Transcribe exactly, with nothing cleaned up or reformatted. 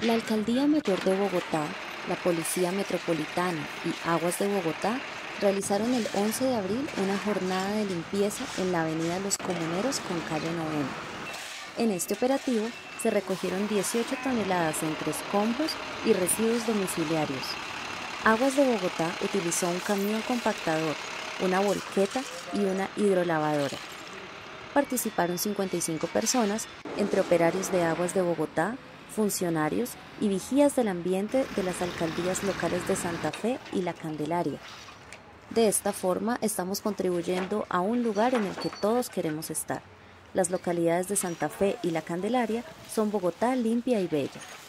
La Alcaldía Mayor de Bogotá, la Policía Metropolitana y Aguas de Bogotá realizaron el once de abril una jornada de limpieza en la avenida Los Comuneros con calle Novena. En este operativo se recogieron dieciocho toneladas entre escombros y residuos domiciliarios. Aguas de Bogotá utilizó un camión compactador, una volqueta y una hidrolavadora. Participaron cincuenta y cinco personas, entre operarios de Aguas de Bogotá, funcionarios y vigías del ambiente de las alcaldías locales de Santa Fe y La Candelaria. De esta forma estamos contribuyendo a un lugar en el que todos queremos estar. Las localidades de Santa Fe y La Candelaria son Bogotá limpia y bella.